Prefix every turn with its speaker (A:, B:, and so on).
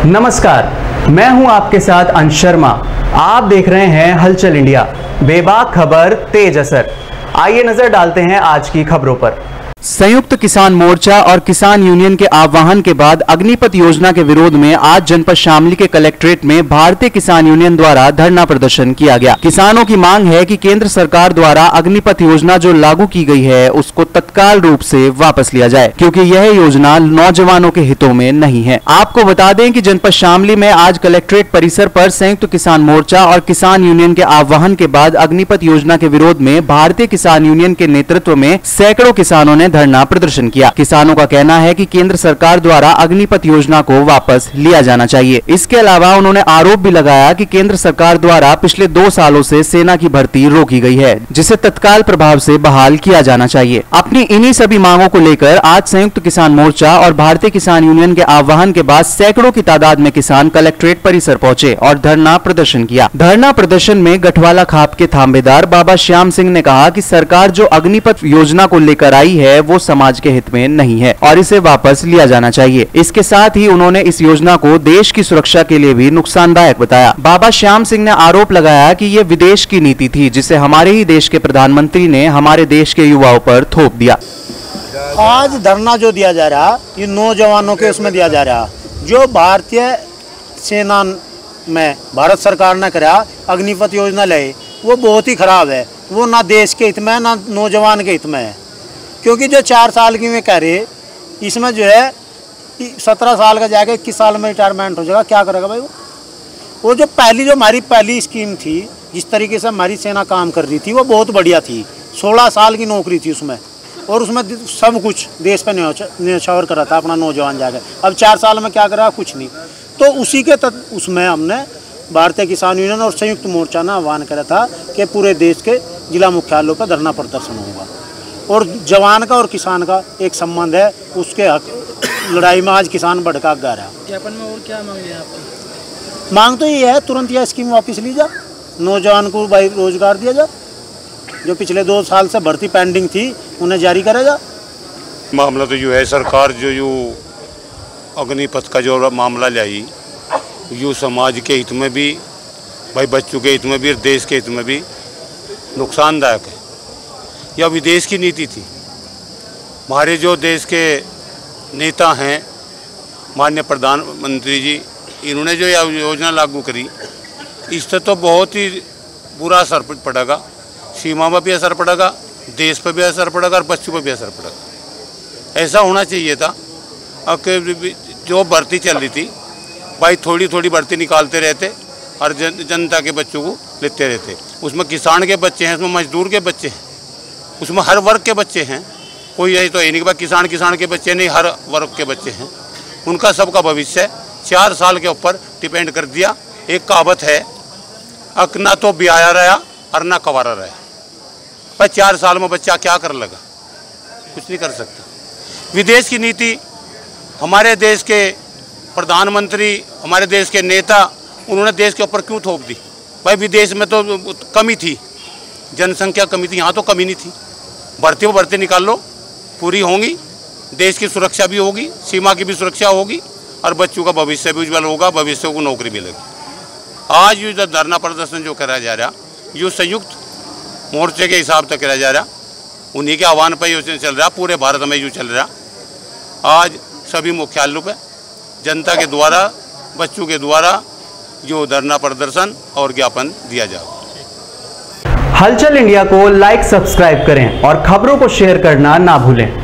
A: नमस्कार, मैं हूं आपके साथ अंश शर्मा। आप देख रहे हैं हलचल इंडिया, बेबाक खबर तेज असर। आइए नजर डालते हैं आज की खबरों पर। संयुक्त किसान मोर्चा और किसान यूनियन के आह्वान के बाद अग्निपथ योजना के विरोध में आज जनपद शामली के कलेक्ट्रेट में भारतीय किसान यूनियन द्वारा धरना प्रदर्शन किया गया। किसानों की मांग है कि केंद्र सरकार द्वारा अग्निपथ योजना जो लागू की गई है उसको तत्काल रूप से वापस लिया जाए, क्योंकि यह योजना नौजवानों के हितों में नहीं है। आपको बता दें कि जनपद शामली में आज कलेक्ट्रेट परिसर पर संयुक्त किसान मोर्चा और किसान यूनियन के आह्वान के बाद अग्निपथ योजना के विरोध में भारतीय किसान यूनियन के नेतृत्व में सैकड़ों किसानों ने धरना प्रदर्शन किया। किसानों का कहना है कि केंद्र सरकार द्वारा अग्निपथ योजना को वापस लिया जाना चाहिए। इसके अलावा उन्होंने आरोप भी लगाया कि केंद्र सरकार द्वारा पिछले 2 सालों से सेना की भर्ती रोकी गई है, जिसे तत्काल प्रभाव से बहाल किया जाना चाहिए। अपनी इन्हीं सभी मांगों को लेकर आज संयुक्त किसान मोर्चा और भारतीय किसान यूनियन के आह्वान के बाद सैकड़ों की तादाद में किसान कलेक्ट्रेट परिसर पहुंचे और धरना प्रदर्शन किया। धरना प्रदर्शन में गठवाला खाप के थांबेदार बाबा श्याम सिंह ने कहा कि सरकार जो अग्निपथ योजना को लेकर आई है वो समाज के हित में नहीं है और इसे वापस लिया जाना चाहिए। इसके साथ ही उन्होंने इस योजना को देश की सुरक्षा के लिए भी नुकसानदायक बताया। बाबा श्याम सिंह ने आरोप लगाया कि ये विदेश की नीति थी, जिसे हमारे ही देश के प्रधानमंत्री ने हमारे देश के युवाओं पर थोप दिया।
B: आज धरना जो दिया जा रहा ये नौजवानों के उसमें दिया जा रहा, जो भारतीय सेना में भारत सरकार ने करा अग्निपथ योजना ले, वो बहुत ही खराब है। वो ना देश के हित में ना नौजवान के हित में है, क्योंकि जो 4 साल की में कह रहे इसमें जो है 17 साल का जाके 21 साल में रिटायरमेंट हो जाएगा। क्या करेगा भाई वो जो हमारी पहली स्कीम थी, जिस तरीके से हमारी सेना काम कर रही थी वो बहुत बढ़िया थी। 16 साल की नौकरी थी उसमें, और उसमें सब कुछ देश पर न्यौछावर करा था अपना नौजवान जाकर। अब 4 साल में क्या करा, कुछ नहीं। तो उसी के उसमें हमने भारतीय किसान यूनियन और संयुक्त मोर्चा ने आह्वान करा था कि पूरे देश के जिला मुख्यालयों पर धरना प्रदर्शन होगा, और जवान का और किसान का एक संबंध है, उसके हक लड़ाई में आज किसान भड़का गा रहा है।
C: ज्ञापन में और क्या मांग है आपकी?
B: मांग तो ये है तुरंत यह स्कीम वापस ली जा, नौजवान को भाई रोजगार दिया जा, जो पिछले 2 साल से भर्ती पेंडिंग थी उन्हें जारी करा जा।
D: मामला तो जो है सरकार जो अग्निपथ का जो मामला लाई, यू समाज के हित में भी भाई बच्चों के हित में भी और देश के हित में भी नुकसानदायक है। यह विदेश की नीति थी। हमारे जो देश के नेता हैं, माननीय प्रधानमंत्री जी, इन्होंने जो यह योजना लागू करी, इससे तो बहुत ही बुरा असर पड़ेगा। सीमा पर भी असर पड़ेगा, देश पर भी असर पड़ेगा और बच्चों पर भी असर पड़ेगा। ऐसा होना चाहिए था। अब जो भर्ती चल रही थी भाई, थोड़ी थोड़ी भर्ती निकालते रहते और जनता के बच्चों को लेते रहते। उसमें किसान के बच्चे हैं, उसमें मजदूर के बच्चे हैं, उसमें हर वर्ग के बच्चे हैं। कोई यही तो है नहीं कि किसान के बच्चे नहीं, हर वर्ग के बच्चे हैं। उनका सबका भविष्य 4 साल के ऊपर डिपेंड कर दिया। एक कहावत है, अक ना तो ब्याया रहा और ना कवारा रहा। पर 4 साल में बच्चा क्या कर लगा, कुछ नहीं कर सकता। विदेश की नीति, हमारे देश के प्रधानमंत्री, हमारे देश के नेता, उन्होंने देश के ऊपर क्यों थोप दी? भाई विदेश में तो कमी थी, जनसंख्या कमी थी, यहाँ तो कमी नहीं थी। भर्ती निकाल लो, पूरी होंगी, देश की सुरक्षा भी होगी, सीमा की भी सुरक्षा होगी और बच्चों का भविष्य भी उज्जवल होगा, भविष्य को नौकरी मिलेगी। आज ये जो धरना प्रदर्शन जो कराया जा रहा, ये संयुक्त मोर्चे के हिसाब से कराया जा रहा, उन्हीं के आह्वान पर ये चल रहा, पूरे भारत में ये चल रहा। आज सभी मुख्यालयों पर जनता के द्वारा, बच्चों के द्वारा जो धरना प्रदर्शन और ज्ञापन दिया जाए।
A: हलचल इंडिया को लाइक, सब्सक्राइब करें और खबरों को शेयर करना ना भूलें।